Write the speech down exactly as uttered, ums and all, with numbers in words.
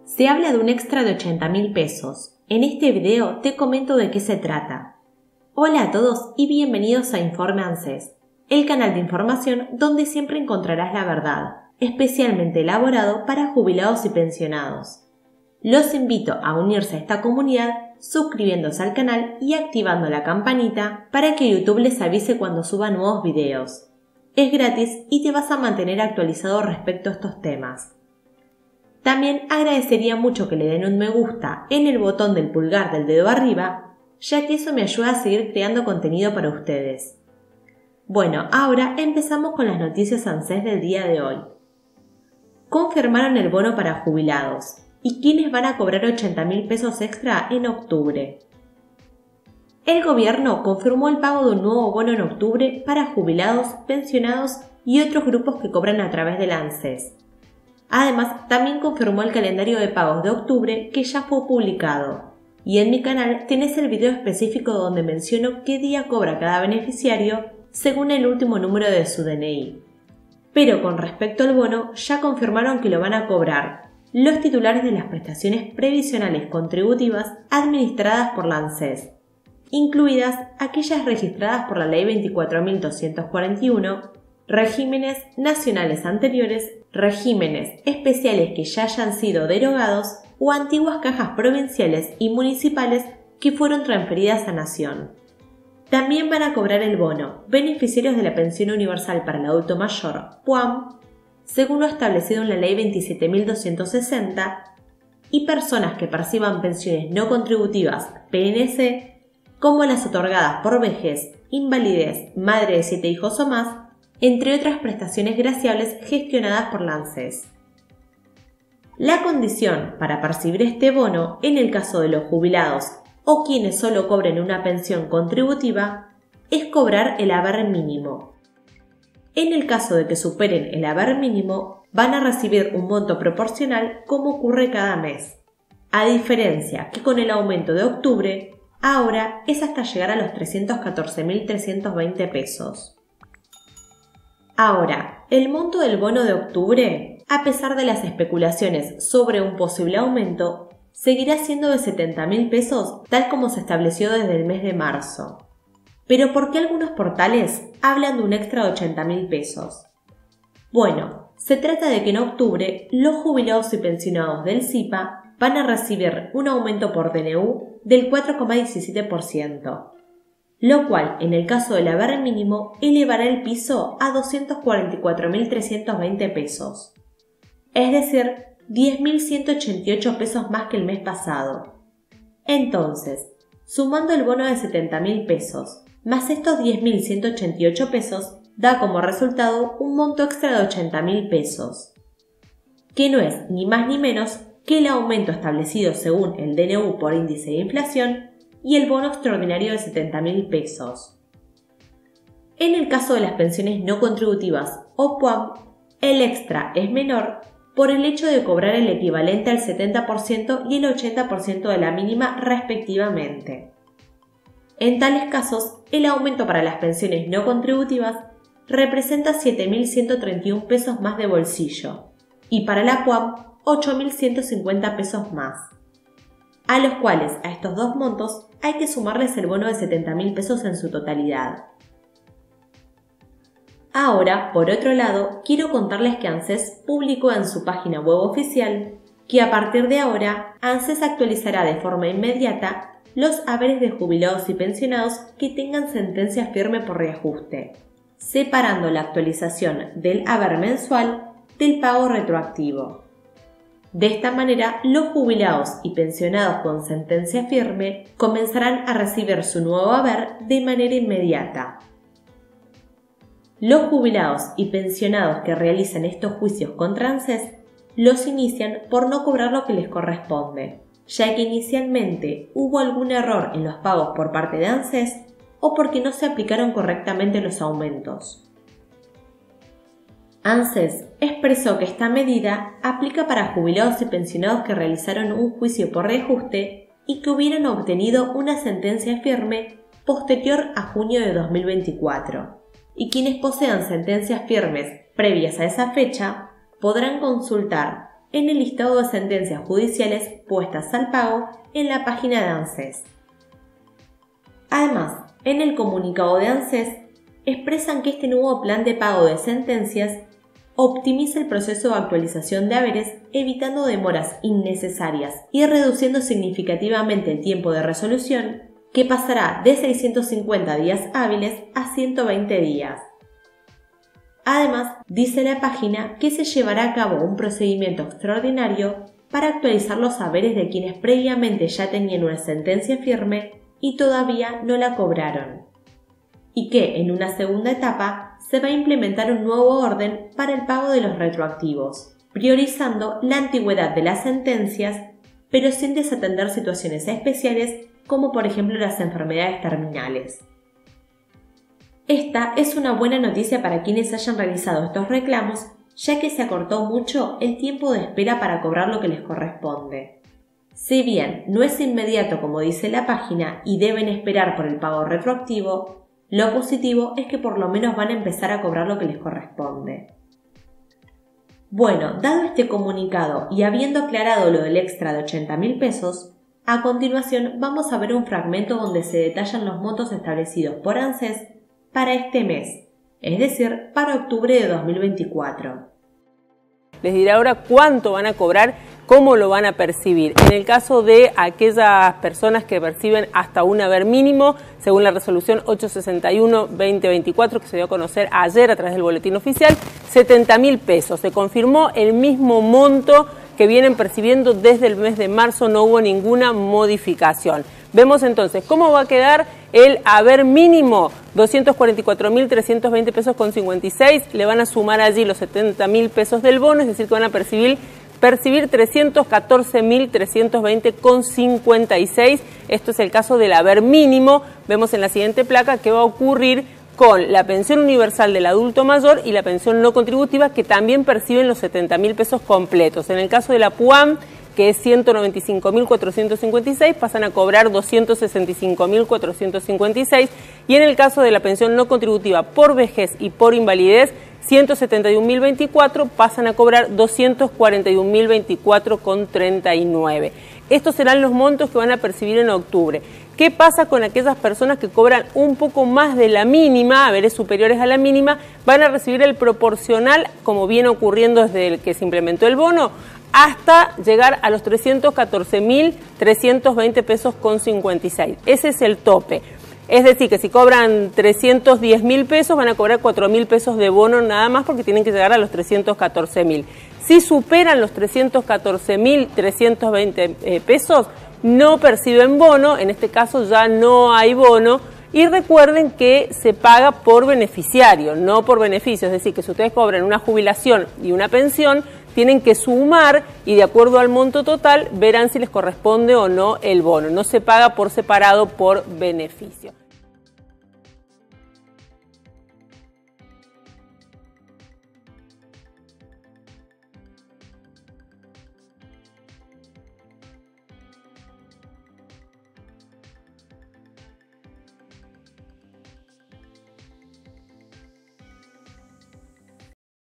Se habla de un extra de ochenta mil pesos. En este video te comento de qué se trata. Hola a todos y bienvenidos a Informe ANSES, el canal de información donde siempre encontrarás la verdad, especialmente elaborado para jubilados y pensionados. Los invito a unirse a esta comunidad suscribiéndose al canal y activando la campanita para que YouTube les avise cuando suba nuevos videos. Es gratis y te vas a mantener actualizado respecto a estos temas. También agradecería mucho que le den un me gusta en el botón del pulgar del dedo arriba, ya que eso me ayuda a seguir creando contenido para ustedes. Bueno, ahora empezamos con las noticias ANSES del día de hoy. Confirmaron el bono para jubilados. ¿Y quiénes van a cobrar ochenta mil pesos extra en octubre? El gobierno confirmó el pago de un nuevo bono en octubre para jubilados, pensionados y otros grupos que cobran a través del ANSES. Además, también confirmó el calendario de pagos de octubre que ya fue publicado. Y en mi canal tenés el video específico donde menciono qué día cobra cada beneficiario según el último número de su D N I. Pero con respecto al bono, ya confirmaron que lo van a cobrar los titulares de las prestaciones previsionales contributivas administradas por la ANSES, incluidas aquellas registradas por la Ley veinticuatro mil doscientos cuarenta y uno, regímenes nacionales anteriores, regímenes especiales que ya hayan sido derogados o antiguas cajas provinciales y municipales que fueron transferidas a Nación. También van a cobrar el bono beneficiarios de la Pensión Universal para el Adulto Mayor, P U A M, según lo establecido en la Ley veintisiete mil doscientos sesenta, y personas que perciban pensiones no contributivas, P N C, como las otorgadas por vejez, invalidez, madre de siete hijos o más, entre otras prestaciones graciables gestionadas por la ANSES. La condición para percibir este bono en el caso de los jubilados o quienes solo cobren una pensión contributiva es cobrar el haber mínimo. En el caso de que superen el haber mínimo, van a recibir un monto proporcional como ocurre cada mes, a diferencia que con el aumento de octubre, ahora es hasta llegar a los trescientos catorce mil trescientos veinte pesos. Ahora, el monto del bono de octubre, a pesar de las especulaciones sobre un posible aumento, seguirá siendo de setenta mil pesos tal como se estableció desde el mes de marzo. Pero ¿por qué algunos portales hablan de un extra de ochenta mil pesos? Bueno, se trata de que en octubre los jubilados y pensionados del S I P A van a recibir un aumento por D N U del cuatro coma diecisiete por ciento. Lo cual, en el caso del haber mínimo, elevará el piso a doscientos cuarenta y cuatro mil trescientos veinte pesos, es decir, diez mil ciento ochenta y ocho pesos más que el mes pasado. Entonces, sumando el bono de setenta mil pesos, más estos diez mil ciento ochenta y ocho pesos, da como resultado un monto extra de ochenta mil pesos, que no es ni más ni menos que el aumento establecido según el D N U por índice de inflación y el bono extraordinario de setenta mil pesos. En el caso de las pensiones no contributivas o P U A M, el extra es menor por el hecho de cobrar el equivalente al setenta por ciento y el ochenta por ciento de la mínima respectivamente. En tales casos, el aumento para las pensiones no contributivas representa siete mil ciento treinta y uno pesos más de bolsillo y para la P U A M ocho mil ciento cincuenta pesos más, a los cuales a estos dos montos hay que sumarles el bono de setenta mil pesos en su totalidad. Ahora, por otro lado, quiero contarles que ANSES publicó en su página web oficial que a partir de ahora ANSES actualizará de forma inmediata los haberes de jubilados y pensionados que tengan sentencia firme por reajuste, separando la actualización del haber mensual del pago retroactivo. De esta manera, los jubilados y pensionados con sentencia firme comenzarán a recibir su nuevo haber de manera inmediata. Los jubilados y pensionados que realizan estos juicios contra ANSES los inician por no cobrar lo que les corresponde, ya que inicialmente hubo algún error en los pagos por parte de ANSES o porque no se aplicaron correctamente los aumentos. ANSES expresó que esta medida aplica para jubilados y pensionados que realizaron un juicio por reajuste y que hubieran obtenido una sentencia firme posterior a junio de dos mil veinticuatro, y quienes posean sentencias firmes previas a esa fecha podrán consultar en el listado de sentencias judiciales puestas al pago en la página de ANSES. Además, en el comunicado de ANSES expresan que este nuevo plan de pago de sentencias optimiza el proceso de actualización de haberes, evitando demoras innecesarias y reduciendo significativamente el tiempo de resolución, que pasará de seiscientos cincuenta días hábiles a ciento veinte días. Además, dice la página que se llevará a cabo un procedimiento extraordinario para actualizar los haberes de quienes previamente ya tenían una sentencia firme y todavía no la cobraron, y que en una segunda etapa se va a implementar un nuevo orden para el pago de los retroactivos, priorizando la antigüedad de las sentencias, pero sin desatender situaciones especiales como por ejemplo las enfermedades terminales. Esta es una buena noticia para quienes hayan realizado estos reclamos, ya que se acortó mucho el tiempo de espera para cobrar lo que les corresponde. Si bien no es inmediato como dice la página y deben esperar por el pago retroactivo, lo positivo es que por lo menos van a empezar a cobrar lo que les corresponde. Bueno, dado este comunicado y habiendo aclarado lo del extra de ochenta mil pesos, a continuación vamos a ver un fragmento donde se detallan los montos establecidos por ANSES para este mes, es decir, para octubre de dos mil veinticuatro. Les diré ahora cuánto van a cobrar, cómo lo van a percibir. En el caso de aquellas personas que perciben hasta un haber mínimo, según la resolución ochocientos sesenta y uno guión veinte veinticuatro que se dio a conocer ayer a través del boletín oficial, setenta mil pesos. Se confirmó el mismo monto que vienen percibiendo desde el mes de marzo, no hubo ninguna modificación. Vemos entonces cómo va a quedar el haber mínimo, doscientos cuarenta y cuatro mil trescientos veinte pesos con cincuenta y seis, le van a sumar allí los setenta mil pesos del bono, es decir que van a percibir, percibir trescientos catorce mil trescientos veinte con cincuenta y seis, esto es el caso del haber mínimo. Vemos en la siguiente placa qué va a ocurrir con la pensión universal del adulto mayor y la pensión no contributiva, que también perciben los setenta mil pesos completos. En el caso de la PUAM, que es ciento noventa y cinco mil cuatrocientos cincuenta y seis, pasan a cobrar doscientos sesenta y cinco mil cuatrocientos cincuenta y seis, y en el caso de la pensión no contributiva por vejez y por invalidez, ciento setenta y un mil veinticuatro, pasan a cobrar doscientos cuarenta y un mil veinticuatro con treinta y nueve. Estos serán los montos que van a percibir en octubre. ¿Qué pasa con aquellas personas que cobran un poco más de la mínima, haberes superiores a la mínima? Van a recibir el proporcional, como viene ocurriendo desde el que se implementó el bono, hasta llegar a los trescientos catorce mil trescientos veinte pesos con cincuenta y seis. Ese es el tope. Es decir, que si cobran trescientos diez mil pesos, van a cobrar cuatro mil pesos de bono nada más, porque tienen que llegar a los trescientos catorce mil. Si superan los trescientos catorce mil trescientos veinte eh, pesos, no perciben bono, en este caso ya no hay bono, y recuerden que se paga por beneficiario, no por beneficio, es decir, que si ustedes cobran una jubilación y una pensión, tienen que sumar y de acuerdo al monto total verán si les corresponde o no el bono, no se paga por separado por beneficio.